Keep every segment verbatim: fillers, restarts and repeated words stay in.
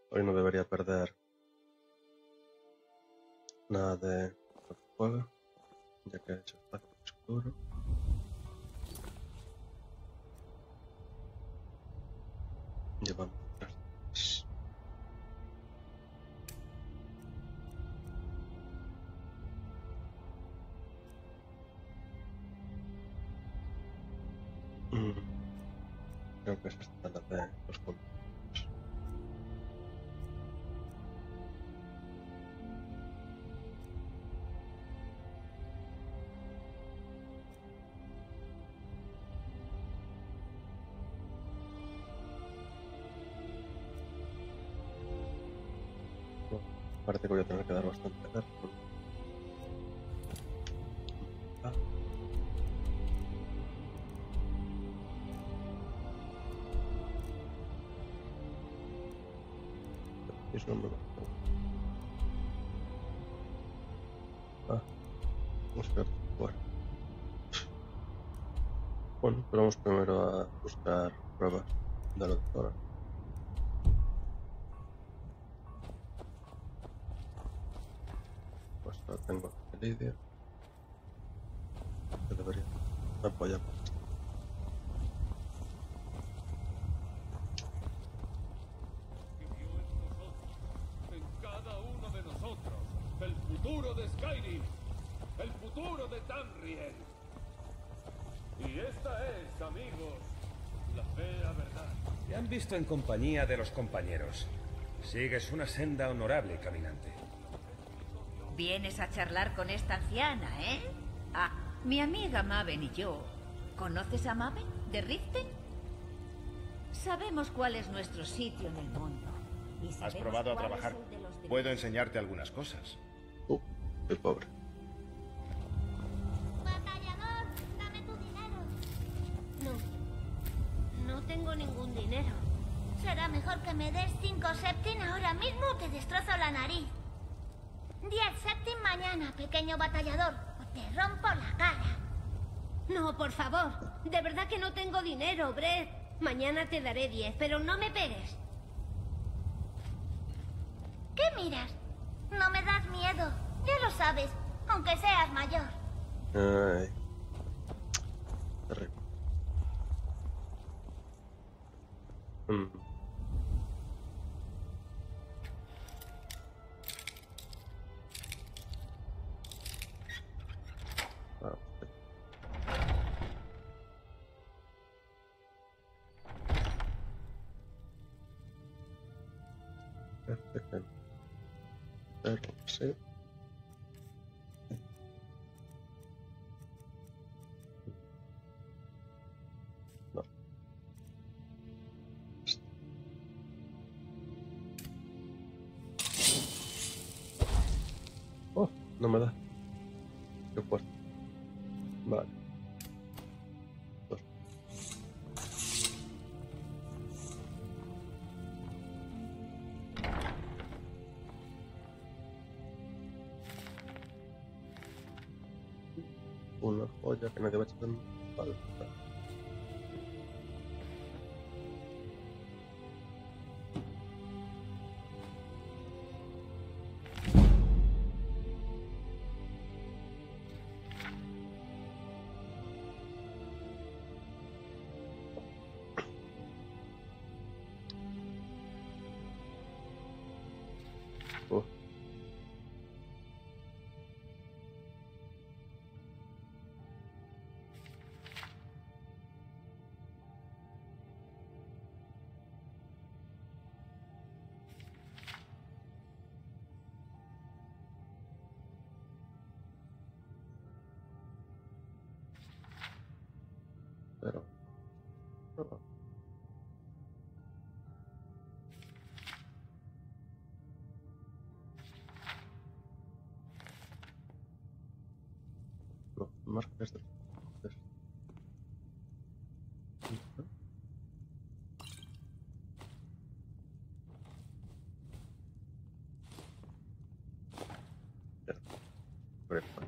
Hoy no debería perder nada de lo que juega, ya que he hecho espacio de escudo. Llevamos tres días. Mm, Creo que es esta la de los compañeros. Bueno, parece que voy a tener que dar bastante guerra. Ah, es no me va. Ah, vamos a ver fuera. Bueno, pero vamos primero a buscar pruebas de lo de Zora. Pues ahora tengo el Lidia, que debería apoyar. En cada uno de nosotros, el futuro de Skyrim, el futuro de Tamriel. Y esta es, amigos, la fea verdad. Te han visto en compañía de los compañeros. Sigues una senda honorable, caminante. Vienes a charlar con esta anciana, ¿eh? Ah, mi amiga Maven y yo. ¿Conoces a Maven, de Riften? Sabemos cuál es nuestro sitio en el mundo. Y ¿Has sabemos probado a cuál es trabajar? el de los demás. Puedo enseñarte algunas cosas. Uh, soy pobre. Batallador, dame tu dinero. No. No tengo ningún dinero. Será mejor que me des cinco septim ahora mismo o te destrozo la nariz. Diez septim mañana, pequeño batallador, o te rompo la cara. No, por favor. De verdad que no tengo dinero, Brett. Mañana te daré diez, pero no me pegues. ¿Qué miras? No me das miedo. Ya lo sabes, aunque seas mayor. Ay. Terrible. Mm. Ah, ok. Perfecto. Pero sí. No. Oh, no me da. Qué fuerte. Vale. Dos. Una joya que nadie va a echar en falta. Oh. Pero. No. No, marcas de. Prepa.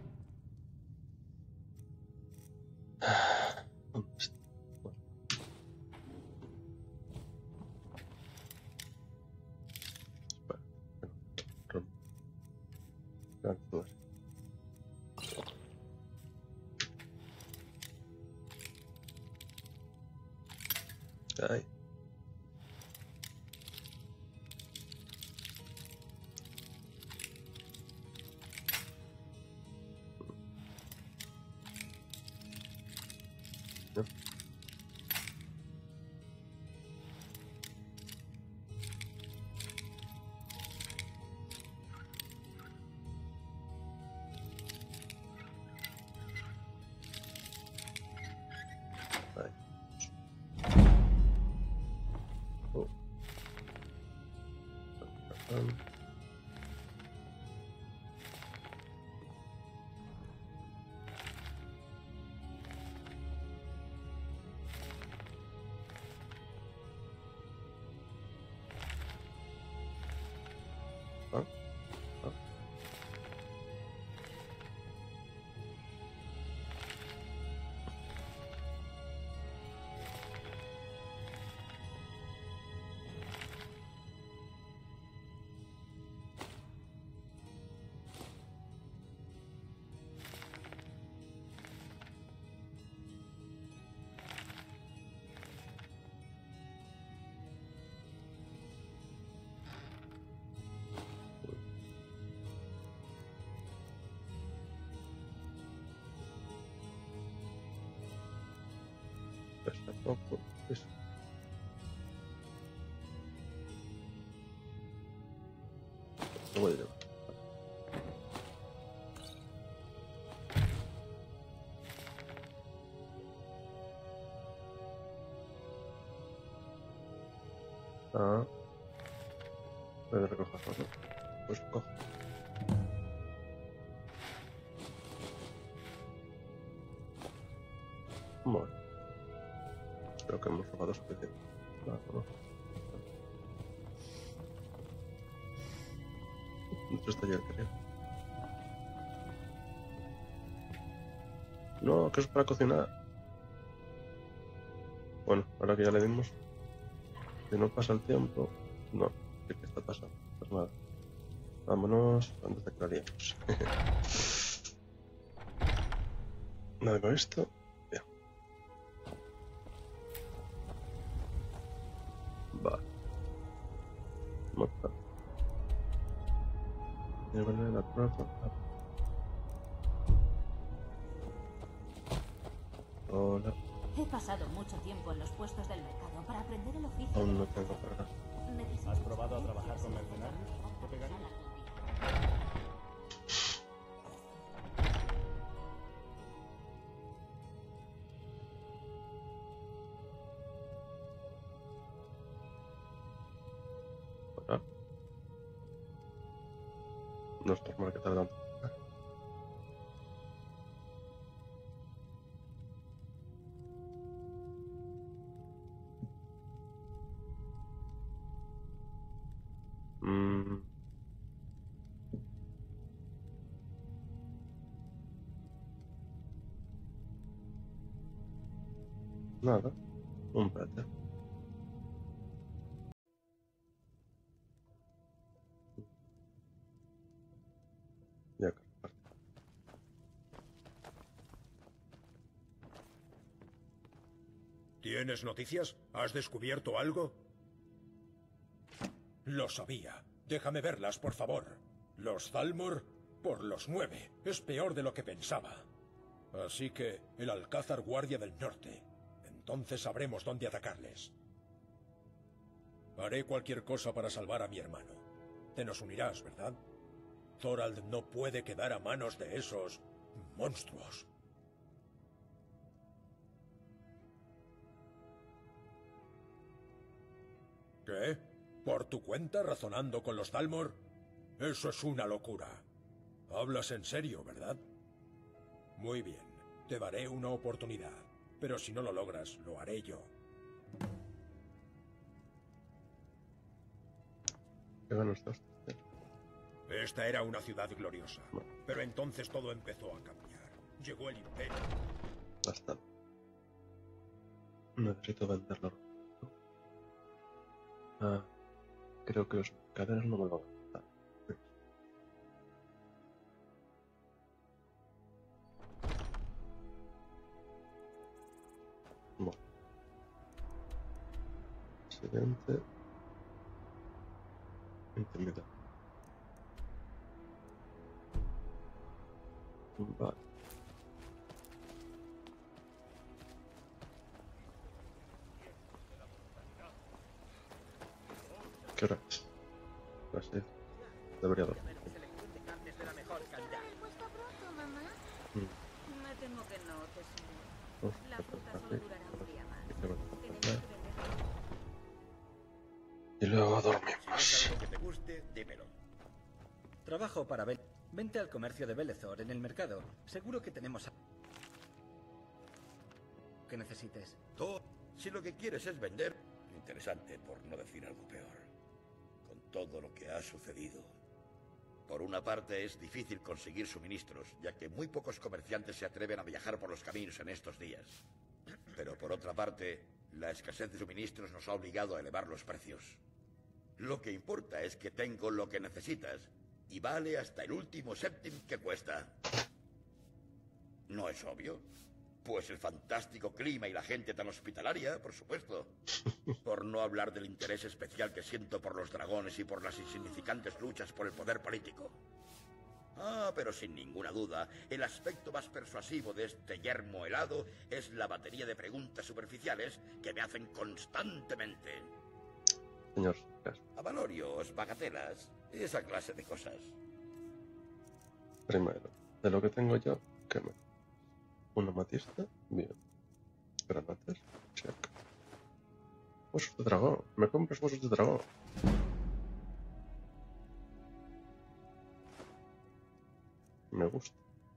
¿Dónde está? Bueno. Um, ah, ah. Pesa poco. Es... Lo voy a llevar. Ah. Voy a recogerlo, ¿no? Pues cojo. Bueno. Creo que hemos robado suficiente. Claro, ¿no? Esto está ya creo. No, que es para cocinar. Bueno, ahora que ya le dimos. Si no pasa el tiempo. No, ¿qué está pasando? Pues nada. Vámonos antes de que la liemos. Nada con esto. Bien. Vale. Mata. Llévale la prueba. Hola. He pasado mucho tiempo en los puestos del mercado para aprender el oficio. Aún no tengo carga. Necesito ¿Has probado a trabajar con mercenarios? ¿Te pegaría? Hola. No es normal que tarde tanto. Mm. Nada, un pete. Ya que ¿Tienes noticias? ¿Has descubierto algo? Lo sabía. Déjame verlas, por favor. Los Thalmor por los nueve. Es peor de lo que pensaba. Así que el Alcázar Guardia del Norte. Entonces sabremos dónde atacarles. Haré cualquier cosa para salvar a mi hermano. Te nos unirás, ¿verdad? Thorald no puede quedar a manos de esos monstruos. ¿Qué? ¿Por tu cuenta razonando con los Thalmor? Eso es una locura. Hablas en serio, ¿verdad? Muy bien. Te daré una oportunidad. Pero si no lo logras, lo haré yo. ¿qué ganas estás? Esta era una ciudad gloriosa. Pero entonces todo empezó a cambiar. Llegó el Imperio. Basta. Necesito venderlo. Ah, creo que los cadenas no me lo van a dar. Bueno. Siguiente. Intimidad. Vale. ¿Qué hora es? Las seis. Debería dormir. Mm. Me temo que no, tesoro. Oh, La qué fruta perfecto. solo durará un día más. Y qué bueno. Tenemos que vender. Y luego Si ves dormimos. algo que te guste, dímelo. Trabajo para Bel... Vente al comercio de Belethor en el mercado. Seguro que tenemos... a- que necesites. Tú, si lo que quieres es vender... Interesante, por no decir algo peor. Con todo lo que ha sucedido. Por una parte, es difícil conseguir suministros, ya que muy pocos comerciantes se atreven a viajar por los caminos en estos días. Pero por otra parte, la escasez de suministros nos ha obligado a elevar los precios. Lo que importa es que tengo lo que necesitas, y vale hasta el último céntimo que cuesta. ¿No es obvio? Pues el fantástico clima y la gente tan hospitalaria, por supuesto. Por no hablar del interés especial que siento por los dragones y por las insignificantes luchas por el poder político. Ah, pero sin ninguna duda, el aspecto más persuasivo de este yermo helado es la batería de preguntas superficiales que me hacen constantemente. Señor. Avalorios, bagatelas, esa clase de cosas. Primero, de lo que tengo yo, ¿qué me? Una matista, bien. Granates, check. Huesos de dragón, me compras huesos de dragón. Me gusta.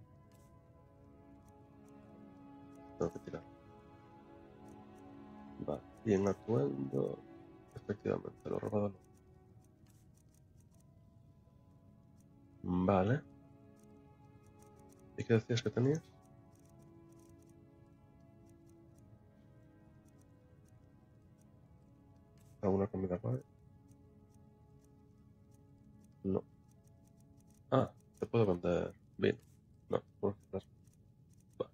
Tengo que tirar. Vale, y en atuendo, efectivamente, lo robado no. Vale. ¿Y qué decías que tenías? ¿Alguna comida guay? No. Ah, te puedo vender vino. No, por las... Vale.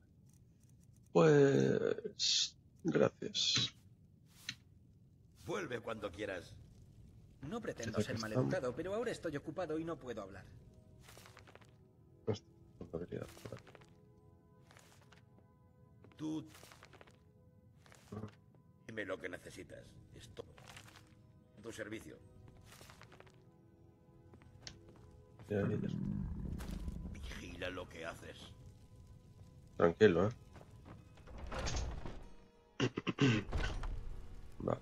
Pues... Gracias. Vuelve cuando quieras. No pretendo Sí, ser aquí maleducado, pero ahora estoy ocupado y no puedo hablar. No podría. Tú... Dime lo que necesitas. Esto... A tu servicio. Ya, ya, ya. Vigila lo que haces. Tranquilo, ¿eh? Vale.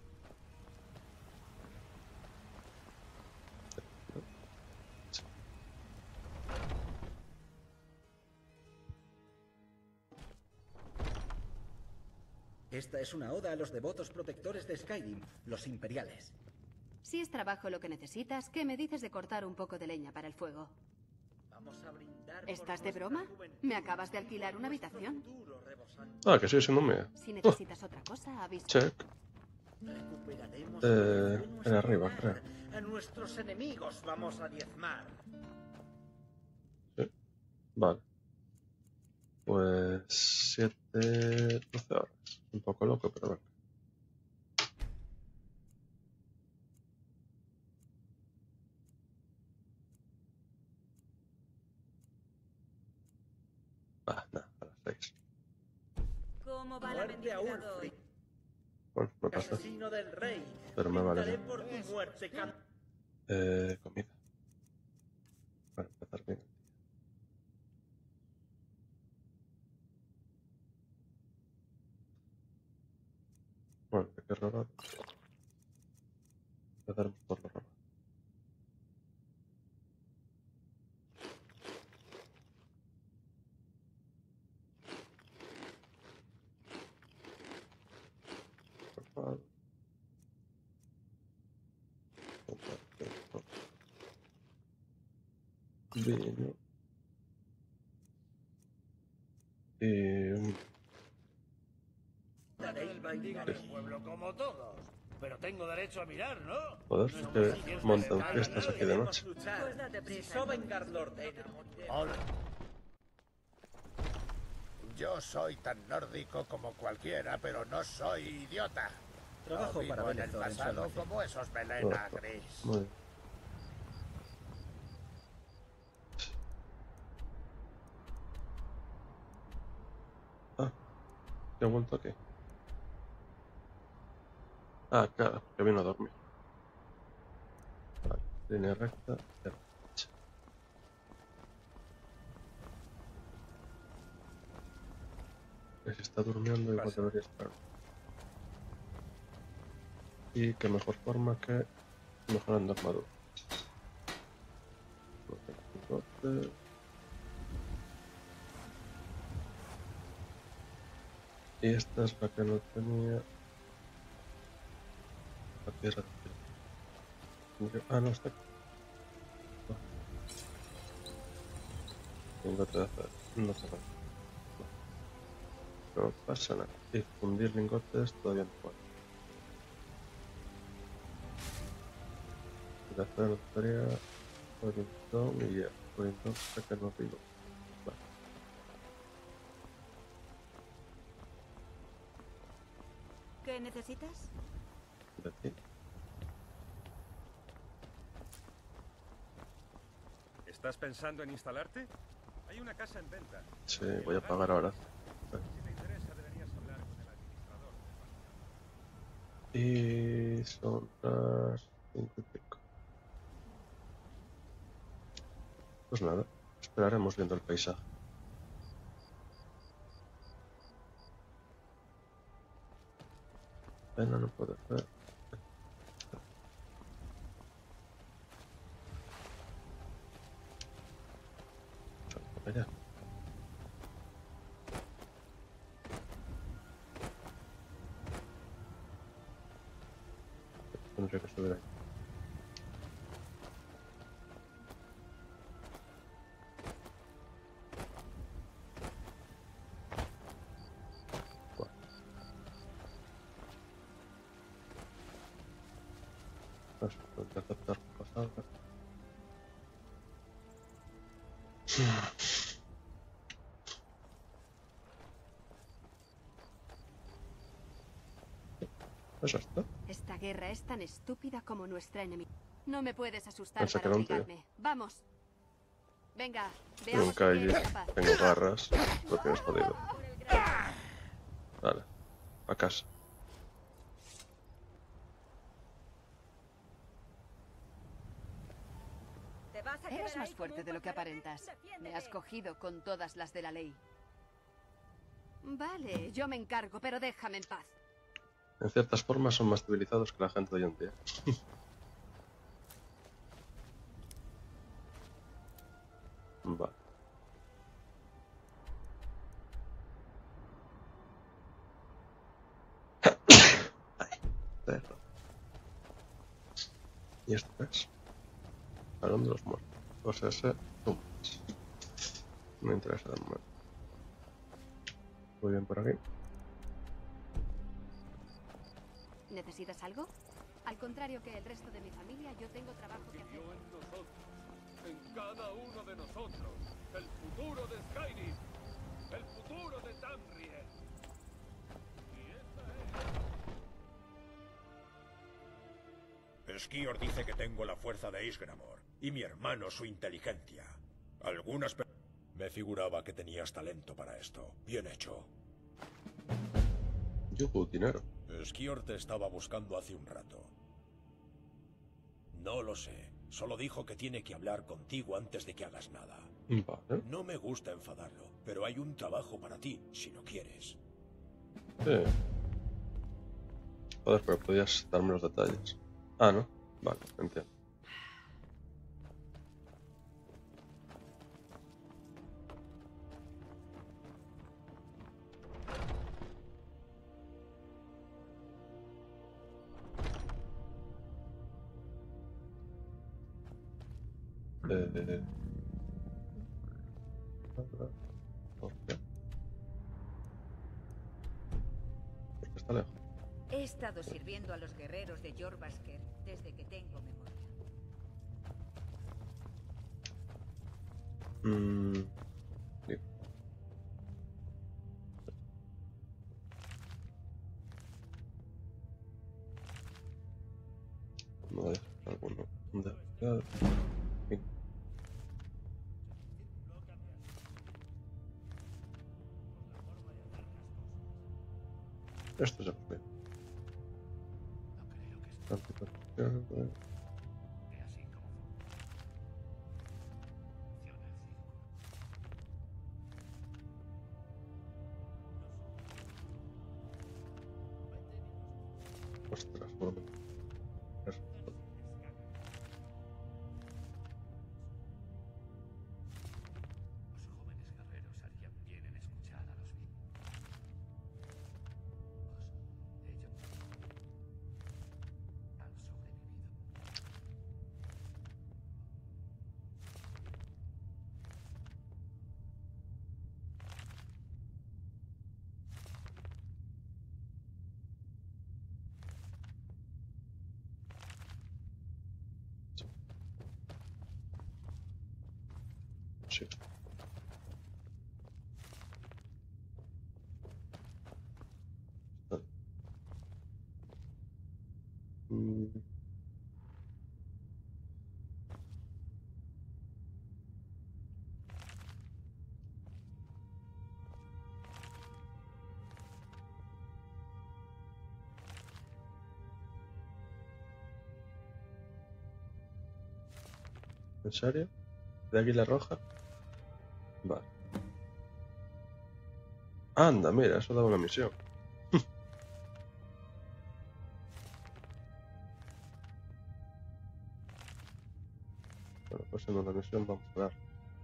Esta es una oda a los devotos protectores de Skyrim, los imperiales. Si es trabajo lo que necesitas, ¿qué me dices de cortar un poco de leña para el fuego? Vamos a brindar por ¿Estás de nuestra broma? juventud, ¿Me acabas de alquilar una habitación? futuro rebosante. Ah, que sigue siendo mía. Si necesitas otra cosa, avisa. Check. Recuperaremos Eh, nuestro en arriba, hogar. creo. A nuestros enemigos vamos a diezmar. Sí. Vale. Pues siete, doce horas. Un poco loco, pero bueno. Ah, nada, a las seis. ¿Cómo va la Muerte a mendicidad Ulfric, hoy? Bueno, me pasa. asesino del rey. Pero me vale Brindaré bien. por tu muerte, can- Eh, comida. Para empezar bien. Bueno, hay que robar. Empezaremos por lo robar. Robar. Vino. Y un... Daré el baile. el pueblo como todos. Pero tengo derecho a mirar, ¿no? Joder, es que montan fiestas aquí de noche. Pues date prisa. Si Sovngarde lo ordena, moriremos. Hola. Yo soy tan nórdico como cualquiera, pero no soy idiota. Trabajo No para vivo en el Belethor en su pasado almacén. como esos melena gris. Muy bien. Ah, ¿qué he vuelto aquí? Ah, claro, que vino a dormir. Vale, línea recta, derecha. Que si está durmiendo igual debería estar. Y qué mejor forma que Mejorando armadura. Lingotes. Y esta es la que no tenía. La piedra de... Ah, no, está aquí. Lingote de acero. No se va. No pasa nada. Y fundir lingotes todavía no puedo. El acero necesitaría orientón y ya. Orientón sé que no digo. Vale. ¿Qué necesitas? De ti. ¿Estás pensando en instalarte? Hay una casa en venta. Sí, voy a pagar ahora. Si te interesa, deberías hablar con el administrador. Y son las cinco y pico. Pues nada, esperaremos viendo el paisaje. Pena no puede ser. Allá. Tendría que subir ahí. Bueno. No se puede aceptar pasar. Pues ya está. Esta guerra es tan estúpida como nuestra enemiga. No me puedes asustar Pensé que para era un tío. obligarme. Vamos. Venga, veamos En si calle eres capaz. tengo garras, lo tienes jodido. Vale, a casa. Eres más fuerte de lo que aparentas. Me has cogido con todas las de la ley. Vale, yo me encargo, pero déjame en paz. En ciertas formas son más civilizados que la gente de hoy en día. Vale. Ay, perro. ¿Y esto es? Salón de los muertos. O sea, ese tumbas. No me interesa de momento. Muy bien por aquí. ¿Necesitas algo? Al contrario que el resto de mi familia, yo tengo trabajo que hacer. Confió en nosotros, en cada uno de nosotros. El futuro de Skyrim. El futuro de Tamriel. Y esta es... Skior dice que tengo la fuerza de Isgramor y mi hermano su inteligencia. Algunas pe- Me figuraba que tenías talento para esto. Bien hecho. Yo puedo dinero. Skior te estaba buscando hace un rato. No lo sé. Solo dijo que tiene que hablar contigo antes de que hagas nada. Vale. No me gusta enfadarlo, pero hay un trabajo para ti, si lo quieres. Sí. Joder, pero podías darme los detalles. Ah, ¿no? Vale, entiendo. Eh... ¿Por qué? Porque está lejos. He estado sirviendo a los guerreros de Jorbasker desde que tengo memoria. Mmm... Sí. No voy a dejar alguno. ¿Dónde? Fin. Esto ya lo veo. Antipartición. Ostras, bueno. Sí. Mm. ¿En serio? ¿De Águila Roja? Vale. Anda, mira, eso da una misión. Bueno, pues en una misión vamos a dar.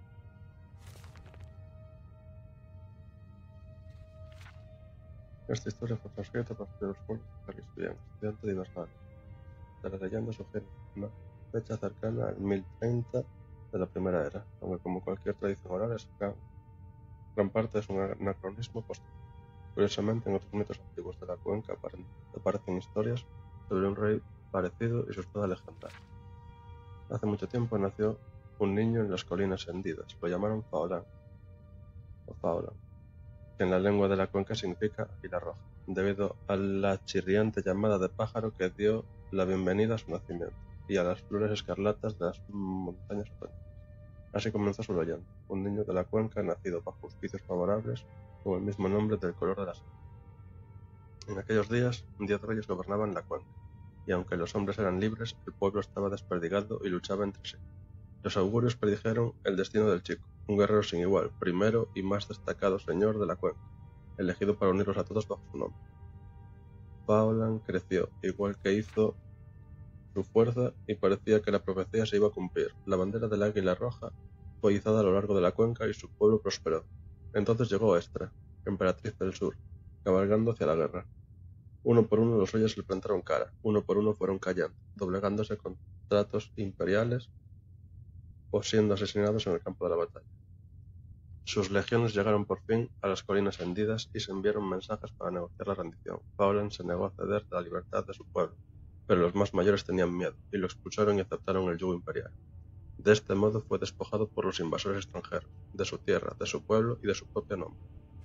Esta historia fue transcrita por los pueblos de Harry Spian, estudiante de Invernalia. De la leyenda sugiere una fecha cercana al mil treinta de la Primera Era, aunque como cualquier tradición oral es gran, gran parte es un anacronismo posterior. Curiosamente, en otros mitos antiguos de la cuenca aparecen historias sobre un rey parecido y su espada legendaria. Hace mucho tiempo nació un niño en las colinas hendidas, lo llamaron Faolan, o Faolan, que en la lengua de la cuenca significa águila roja, debido a la chirriante llamada de pájaro que dio la bienvenida a su nacimiento, y a las flores escarlatas de las montañas otoñales. Así comenzó su leyenda, un niño de la cuenca nacido bajo auspicios favorables con el mismo nombre del color de la sangre. En aquellos días, diez reyes gobernaban la cuenca, y aunque los hombres eran libres, el pueblo estaba desperdigado y luchaba entre sí. Los augurios predijeron el destino del chico, un guerrero sin igual, primero y más destacado señor de la cuenca, elegido para unirlos a todos bajo su nombre. Faolan creció, igual que hizo su fuerza, y parecía que la profecía se iba a cumplir. La bandera del águila roja fue izada a lo largo de la cuenca y su pueblo prosperó. Entonces llegó Estra, emperatriz del sur, cabalgando hacia la guerra. Uno por uno los reyes le plantaron cara, uno por uno fueron cayendo, doblegándose con tratos imperiales o siendo asesinados en el campo de la batalla. Sus legiones llegaron por fin a las colinas hendidas y se enviaron mensajes para negociar la rendición. Faolan se negó a ceder la libertad de su pueblo, pero los más mayores tenían miedo, y lo expulsaron y aceptaron el yugo imperial. De este modo fue despojado por los invasores extranjeros, de su tierra, de su pueblo y de su propio nombre.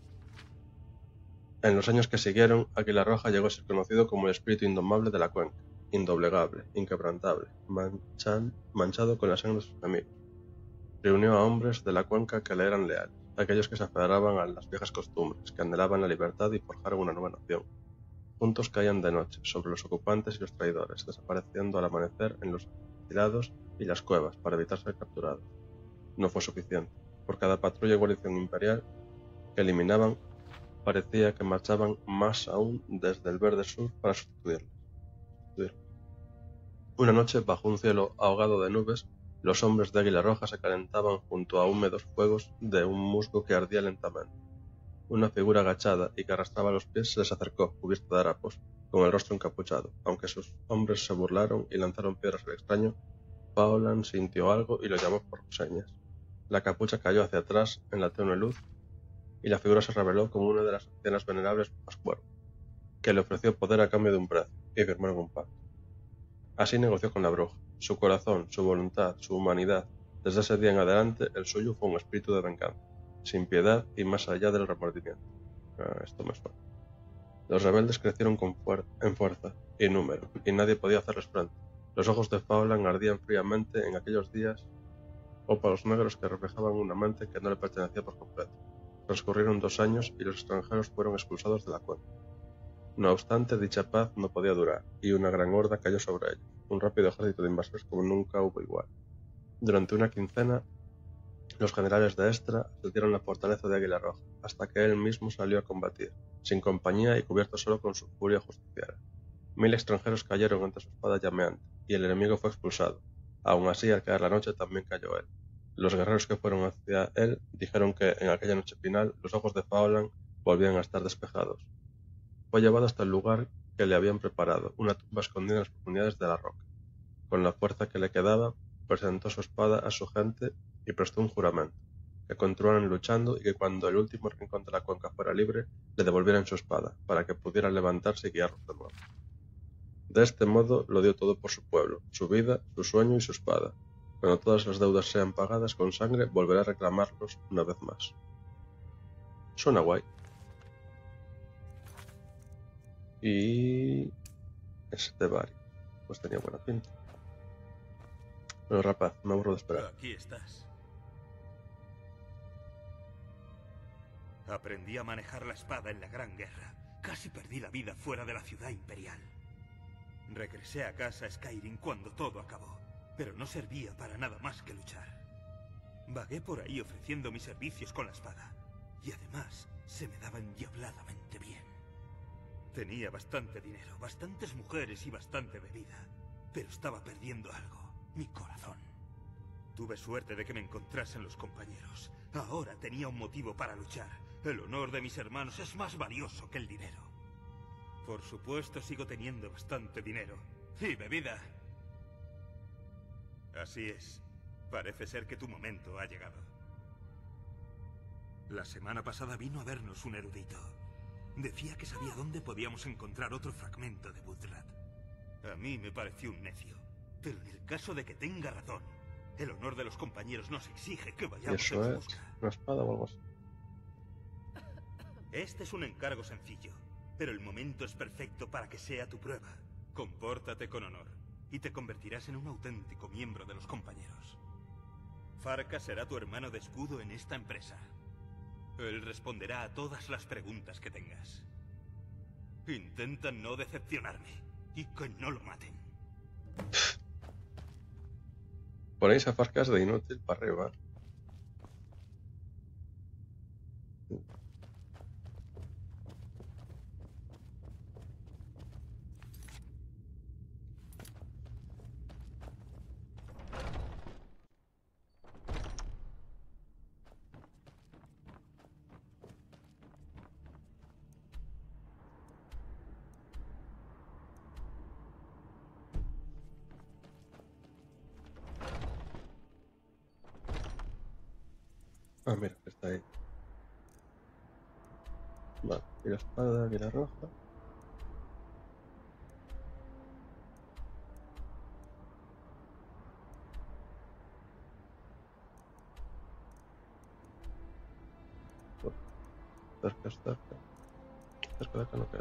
En los años que siguieron, Águila Roja llegó a ser conocido como el espíritu indomable de la cuenca, indoblegable, inquebrantable, manchan, manchado con la sangre de sus enemigos. Reunió a hombres de la cuenca que le eran leales, aquellos que se aferraban a las viejas costumbres, que anhelaban la libertad y forjaron una nueva nación. Juntos caían de noche sobre los ocupantes y los traidores, desapareciendo al amanecer en los acantilados y las cuevas para evitar ser capturados. No fue suficiente. Por cada patrulla y guarnición imperial que eliminaban, parecía que marchaban más aún desde el verde sur para sustituirlos. Una noche, bajo un cielo ahogado de nubes, los hombres de Águila Roja se calentaban junto a húmedos fuegos de un musgo que ardía lentamente. Una figura agachada y que arrastraba los pies se les acercó, cubierta de harapos, con el rostro encapuchado. Aunque sus hombres se burlaron y lanzaron piedras al extraño, Faolan sintió algo y lo llamó por señas. La capucha cayó hacia atrás en la tenue luz y la figura se reveló como una de las ancianas venerables Pascuero, que le ofreció poder a cambio de un precio, y firmaron un pacto. Así negoció con la bruja. Su corazón, su voluntad, su humanidad, desde ese día en adelante, el suyo fue un espíritu de venganza, sin piedad y más allá del remordimiento. Ah, esto me suena. Los rebeldes crecieron con fuer en fuerza y número, y nadie podía hacerles frente. Los ojos de Faolan ardían fríamente en aquellos días, ópalos negros que reflejaban una mente que no le pertenecía por completo. Transcurrieron dos años y los extranjeros fueron expulsados de la cuenca. No obstante, dicha paz no podía durar, y una gran horda cayó sobre ellos, un rápido ejército de invasores como nunca hubo igual. Durante una quincena, los generales de Estra asediaron la fortaleza de Águila Roja, hasta que él mismo salió a combatir, sin compañía y cubierto solo con su furia justiciera. Mil extranjeros cayeron ante su espada llameante, y el enemigo fue expulsado. Aun así, al caer la noche, también cayó él. Los guerreros que fueron hacia él dijeron que, en aquella noche final, los ojos de Faolan volvían a estar despejados. Fue llevado hasta el lugar que le habían preparado, una tumba escondida en las profundidades de la roca. Con la fuerza que le quedaba, presentó su espada a su gente y prestó un juramento, que continuaran luchando y que cuando el último rincón de la cuenca fuera libre, le devolvieran su espada, para que pudiera levantarse y guiarlos de nuevo. De este modo lo dio todo por su pueblo, su vida, su sueño y su espada. Cuando todas las deudas sean pagadas con sangre, volveré a reclamarlos una vez más. Suena guay. Y... este bar. Pues tenía buena pinta. Pero rapaz, me aburro de esperar. Aquí estás. Aprendí a manejar la espada en la Gran Guerra. Casi perdí la vida fuera de la ciudad imperial. Regresé a casa a Skyrim cuando todo acabó, pero no servía para nada más que luchar. Vagué por ahí ofreciendo mis servicios con la espada, y además se me daba endiabladamente bien. Tenía bastante dinero, bastantes mujeres y bastante bebida, pero estaba perdiendo algo, mi corazón. Tuve suerte de que me encontrasen los compañeros. Ahora tenía un motivo para luchar. El honor de mis hermanos es más valioso que el dinero. Por supuesto, sigo teniendo bastante dinero. Y bebida. Así es. Parece ser que tu momento ha llegado. La semana pasada vino a vernos un erudito. Decía que sabía dónde podíamos encontrar otro fragmento de Butrat. A mí me pareció un necio. Pero en el caso de que tenga razón, el honor de los compañeros nos exige que vayamos Eso en su es busca. una espada o algo así. Este es un encargo sencillo, pero el momento es perfecto para que sea tu prueba. Compórtate con honor, y te convertirás en un auténtico miembro de los compañeros. Farkas será tu hermano de escudo en esta empresa. Él responderá a todas las preguntas que tengas. Intenta no decepcionarme, y que no lo maten. Ponéis a Farkas de inútil para arriba. Ah, mira, está ahí. Vale, y la espada, aquí la roja. Cerca, cerca. Cerca de acá no queda.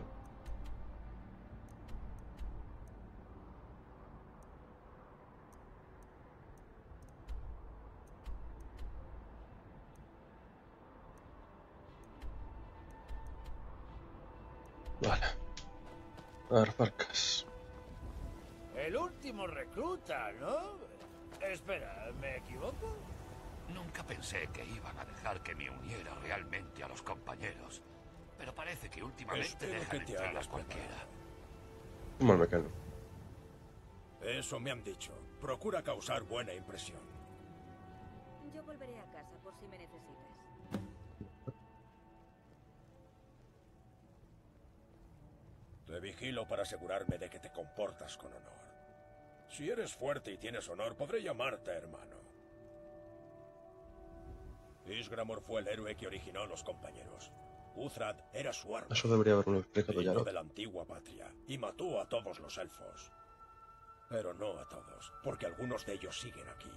Vale. A ver, Farkas. El último recluta, ¿no? Espera, ¿me equivoco? Nunca pensé que iban a dejar que me uniera realmente a los compañeros. Pero parece que últimamente Espero dejan que te entrar a hayas cualquiera. Como el mecano. Eso me han dicho. Procura causar buena impresión. Yo volveré a casa por si me necesitas. Te vigilo para asegurarme de que te comportas con honor. Si eres fuerte y tienes honor, podré llamarte hermano. Isgramor fue el héroe que originó a los compañeros. Uthrat era su arma. Eso debería haberlo explicado ya, Vino ¿no? de la antigua patria y mató a todos los elfos. Pero no a todos, porque algunos de ellos siguen aquí.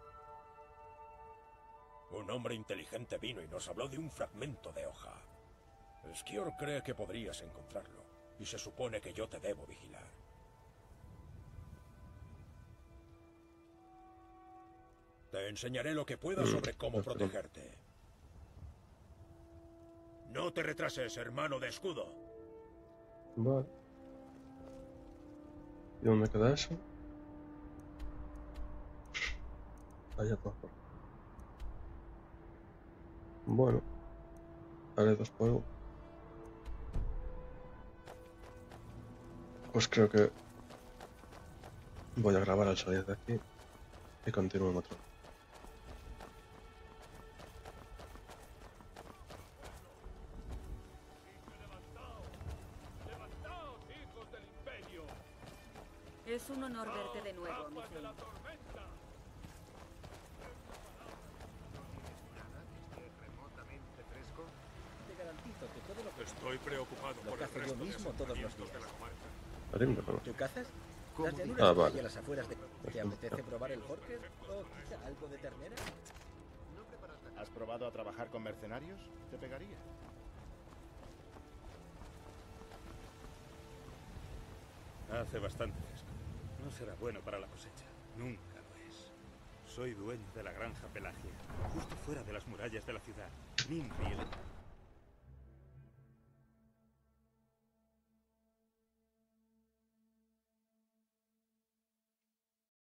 Un hombre inteligente vino y nos habló de un fragmento de hoja. Skior cree que podrías encontrarlo, y se supone que yo te debo vigilar. Te enseñaré lo que pueda sobre cómo protegerte. No te retrases, hermano de escudo. Vale. ¿Y dónde queda eso? Allá abajo. Bueno. Haré dos juegos. Pues creo que voy a grabar al salir de aquí y continúo en otro. Es un honor verte de nuevo, mi Zane. Te garantizo que todo lo que Estoy preocupado lo por el cazo yo resto de mismo todos los asentamientos días. de la comarca. Haré, pero no. ¿Tú cazas? Las llanuras Ah, que hay vale. a las afueras de... ¿Te apetece probar el Horker? ¿O quizá algo de ternera? ¿Has probado a trabajar con mercenarios? ¿Te pegaría? Hace bastante fresco. No será bueno para la cosecha. Nunca lo es. Soy dueño de la granja Pelagia, justo fuera de las murallas de la ciudad. Nimriel